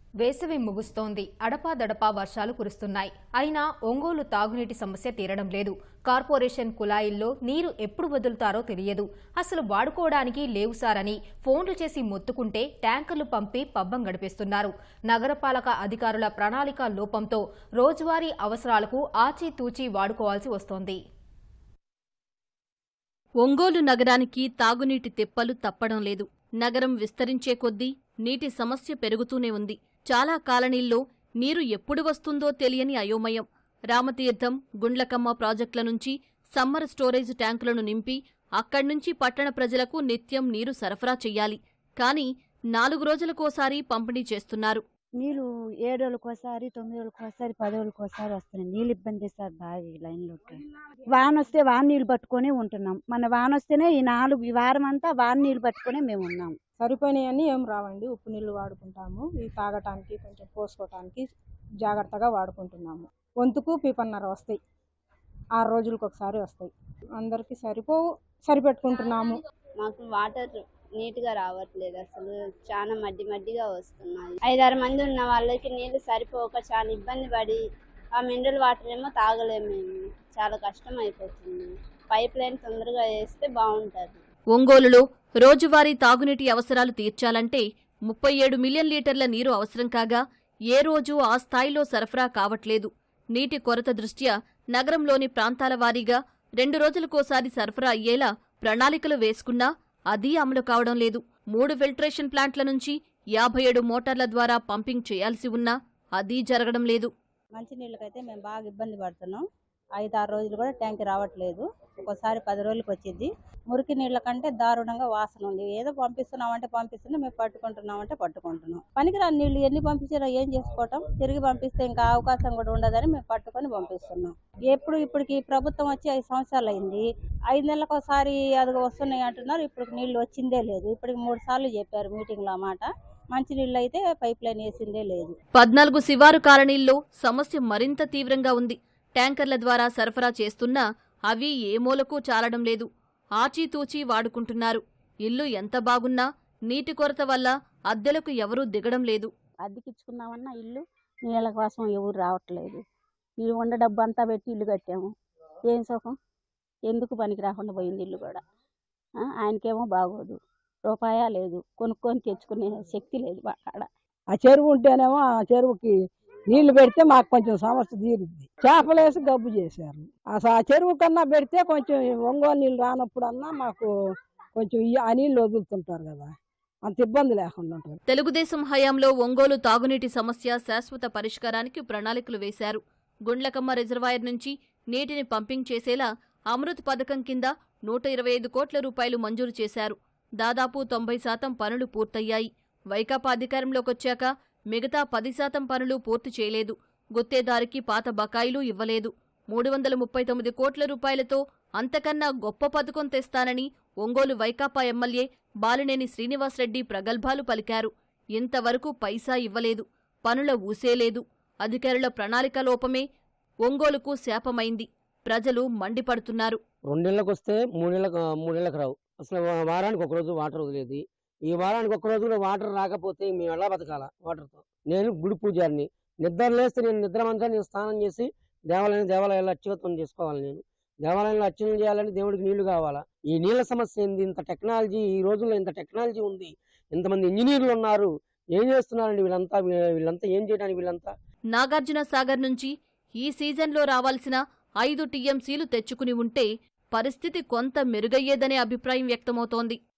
వేసవి ముగుస్తోంది. అడపాదడపా వర్షాలు కురుస్తున్నాయి. అయినా ఒంగోలు తాగునీటి సమస్య తీరడం లేదు. కార్పొరేషన్ కుళాయిల్లో నీరు ఎప్పుడు వదులుతారో తెలియదు. అసలు వాడుకోవడానికి లేవు సారని ఫోన్లు చేసి మొత్తుకుంటే ట్యాంకర్లు పంపి పబ్బం గడిపేస్తున్నారు. నగరపాలక అధికారుల ప్రణాళిక లోపంతో రోజువారీ అవసరాలకు ఆచితూచి వాడుకోవాల్సి వస్తోంది. ఒంగోలు నగరానికి తాగునీటి తిప్పలు తప్పడం లేదు. నగరం విస్తరించే కొద్దీ నీటి సమస్య పెరుగుతూనే ఉంది. చాలా కాలనీల్లో నీరు ఎప్పుడు వస్తుందో తెలియని అయోమయం. రామతీర్థం, గుండ్లకమ్మ ప్రాజెక్టుల నుంచి సమ్మర్ స్టోరేజ్ ట్యాంకులను నింపి అక్కడ్నుంచి పట్టణ ప్రజలకు నిత్యం నీరు సరఫరా చెయ్యాలి. కానీ 4 రోజులకోసారి పంపిణీ చేస్తున్నారు. నీళ్ళు 7 రోజులకోసారి, 9 రోజులకోసారి, 10 రోజులకోసారి వస్తున్నాయి. నీళ్ళు ఇబ్బంది సార్ బాగా ఈ లైన్లో. వాన వస్తే వాన నీళ్ళు పట్టుకొని ఉంటున్నాం. మన వాన వస్తేనే ఈ వారం అంతా వాన నీళ్ళు పట్టుకొని మేము ఉన్నాం. సరిపోయినాయని ఏం రావండి. ఉప్పు నీళ్ళు వాడుకుంటాము. ఇవి తాగటానికి కొంచెం పోసుకోవటానికి జాగ్రత్తగా వాడుకుంటున్నాము. వంతుకు పీపన్నర వస్తాయి. 6 రోజులకు ఒకసారి వస్తాయి. అందరికి సరిపెట్టుకుంటున్నాము. మాకు వాటర్ నీట్గా రావట్లేదు. అసలు చాలా మడ్డిగా వస్తున్నాయి. 5-6 మంది ఉన్న వాళ్ళకి నీళ్లు సరిపోక చాలా ఇబ్బంది పడి ఆ మినరల్ వాటర్ ఏమో తాగలేము. మేము చాలా కష్టం అయిపోతుంది. పైప్ లైన్ తొందరగా వేస్తే బాగుంటుంది. ఒంగోలులో రోజువారీ తాగునీటి అవసరాలు తీర్చాలంటే 37 మిలియన్ లీటర్ల నీరు అవసరం కాగా ఏ రోజూ ఆ స్థాయిలో సరఫరా కావట్లేదు. నీటి కొరత దృష్ట్యా నగరంలోని ప్రాంతాల వారీగా 2 రోజులకోసారి సరఫరా అయ్యేలా ప్రణాళికలు వేసుకున్నా అదీ అమలు కావడం లేదు. 3 ఫిల్టరేషన్ ప్లాంట్ల నుంచి 57 మోటార్ల ద్వారా పంపింగ్ చేయాల్సి ఉన్నా అదీ జరగడం లేదు. మంచినీళ్ళకైతే మేము బాగా ఇబ్బంది పడుతున్నాం. 5-6 రోజులు కూడా ట్యాంక్ రావట్లేదు. ఒక్కోసారి 10 రోజులకు వచ్చింది. మురికి నీళ్ళ కంటే దారుణంగా వాసన ఉంది. ఏదో పంపిస్తున్నామంటే పంపిస్తున్నాం, మేము పట్టుకుంటున్నామంటే పట్టుకుంటున్నాం. పనికిరాని నీళ్లు ఎన్ని పంపించినా ఏం చేసుకోవటం, తిరిగి పంపిస్తే ఇంకా అవకాశం కూడా ఉండదని మేము పట్టుకొని పంపిస్తున్నాం. ఇప్పటికి ప్రభుత్వం వచ్చి 5 సంవత్సరాలు అయింది. 5 నెలలకు ఒకసారి అది వస్తున్నాయి అంటున్నారు. ఇప్పుడు నీళ్లు వచ్చిందే లేదు. ఇప్పటికి 3 సార్లు చెప్పారు మీటింగ్లో మాట. మంచినీళ్ళు అయితే పైప్ లైన్ వేసిందే లేదు. 14 శివారు కాలనీల్లో సమస్య మరింత తీవ్రంగా ఉంది. ట్యాంకర్ల ద్వారా సరఫరా చేస్తున్నా అవి ఏ మూలకు చాలడం లేదు. ఆచితూచి వాడుకుంటున్నారు. ఇల్లు ఎంత బాగున్నా నీటి కొరత వల్ల అద్దెలకు ఎవరూ దిగడం లేదు. అద్దెకిచ్చుకున్నామన్నా ఇల్లు నీళ్ళ కోసం ఎవరు రావట్లేదు. ఈ ఉండ డబ్బు అంతా పెట్టి ఇల్లు కట్టాము. ఏం సుఖం, ఎందుకు పనికి రాకుండా పోయింది ఇల్లు కూడా. ఆయనకేమో బాగోదు, రూపాయా లేదు, కొనుక్కొని తెచ్చుకునే శక్తి లేదు బాగా. ఆ చెరువు ఉంటేనేమో ఆ చెరువుకి నీళ్లు పెడితే మాకు కొంచెం సమస్య తీరుద్ది. చేపలేసి గబ్బు చేశారు. అసలు ఆ చెరువు కన్నా పెడితే కొంచెం ఒంగోలు నీళ్ళు రానప్పుడన్నా మాకు కొంచెం ఆ నీళ్ళు వదులుతుంటారు కదా, అంత ఇబ్బంది లేకుండా ఉంటుంది. తెలుగుదేశం హయాంలో ఒంగోలు తాగునీటి సమస్య శాశ్వత పరిష్కారానికి ప్రణాళికలు వేశారు. గుండ్లకమ్మ రిజర్వాయర్ నుంచి నీటిని పంపింగ్ చేసేలా అమృత్ పథకం కింద 125 కోట్ల రూపాయలు మంజూరు చేశారు. దాదాపు 90% పనులు పూర్తయ్యాయి. వైకాపా అధికారంలోకొచ్చాక మిగతా 10% పనులు పూర్తి చేయలేదు. గుత్తేదారికి పాత బకాయిలు ఇవ్వలేదు. 339 కోట్ల రూపాయలతో అంతకన్నా గొప్ప పథకం తెస్తానని ఒంగోలు వైకాపా ఎమ్మెల్యే బాలినేని శ్రీనివాసరెడ్డి ప్రగల్భాలు పలికారు. ఇంతవరకు పైసా ఇవ్వలేదు. పనుల ఊసేలేదు. అధికారుల ప్రణాళిక లోపమే ఒంగోలుకు శాపమైంది. ప్రజలు మండిపడుతున్నారు. 2 నెలలకు వస్తే 3 నెలలకు రావు. అసలు వారానికి 1 రోజు వాటర్ వదిలేది. ఈ వారానికి 1 రోజు కూడా వాటర్ రాకపోతే మేము ఎలా బతకాలా వాటర్తో? నేను గుడి పూజారిని. నిద్ర లేస్తే నేను నిద్ర మంతా నేను స్నానం చేసి దేవాలయాల్లో అర్చకత్వం చేసుకోవాలి. నేను దేవాలయంలో అర్చన చేయాలని దేవుడికి నీళ్లు కావాలా? ఈ నీళ్ల సమస్య ఏంది? ఇంత టెక్నాలజీ, ఈ రోజుల్లో ఇంత టెక్నాలజీ ఉంది, ఇంతమంది ఇంజనీర్లు ఉన్నారు, ఏం చేస్తున్నారండి వీళ్ళంతా ఏం చేయడానికి వీళ్ళంతా? నాగార్జున సాగర్ నుంచి ఈ సీజన్లో రావాల్సిన 5 టీఎంసీలు తెచ్చుకుని ఉంటే పరిస్థితి కొంత మెరుగయ్యేదనే అభిప్రాయం వ్యక్తమవుతోంది.